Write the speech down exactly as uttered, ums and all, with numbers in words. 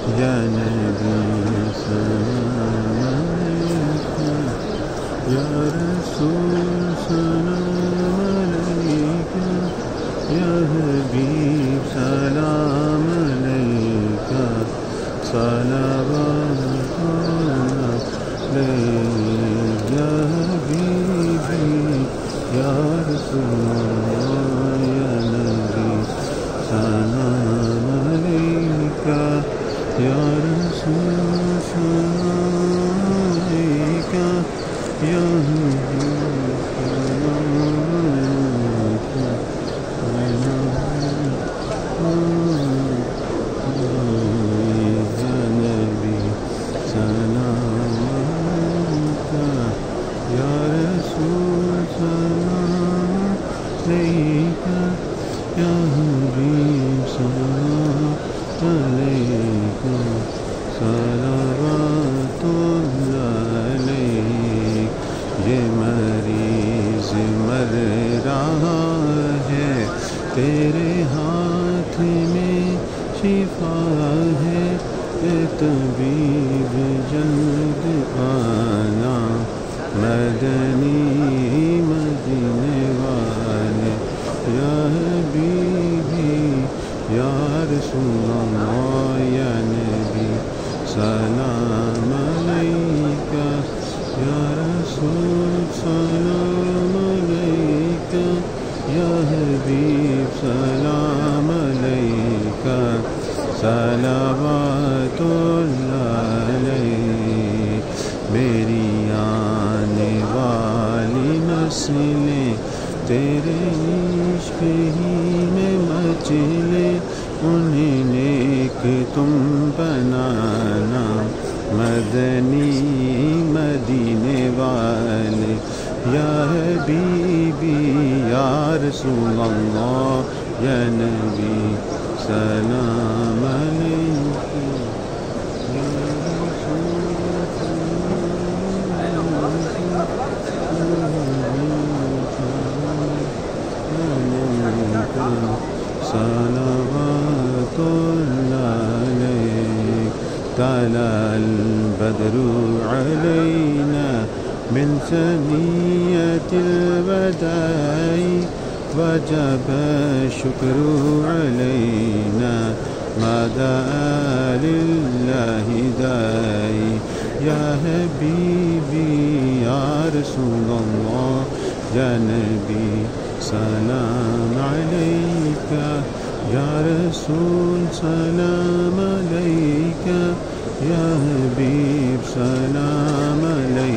یا نبی سلام علیکہ، یا رسول سلام علیکہ، یا حبیب سلام علیکہ، صلوات اللہ علیک، یا حبیبی یا رسول اللہ، یا نبی سلام علیکہ، یا رسول سلام علیکہ، یا حبیب سلام علیکہ، یا نبی سلام علیکہ، یا رسول سلام علیکہ، یا حبیب سلام علیکہ، صلوات اللہ علیک۔ یہ مریض مر رہا ہے، تیرے ہاتھ میں شفا ہے، اے طبیب جلد آنا، مدنی مدینے والے، یا حبیبی یا رسول اللہ، یا نبی سلام علیکہ، یا رسول سلام علیکہ، یا حبیب سلام علیکہ، صلوات اللہ علیک۔ میری آنے والی نسلیں تیرے عشق ہی میں مچلے، انہیں نیک تم بنانا، مدنی مدینے والے، یا حبیبی یا رسول اللہ، یا نبی سلام علیکہ، یا رسول صلوات اللہ علیک۔ طلع البدر علینا من ثنیۃ الوداع، وجب الشکر علینا ما دعا للہ داعی، یا حبیبی یا رسول اللہ، یا نبی سلام علیکہ، یا رسول سلام علیکہ، یا حبیب سلام علیکہ۔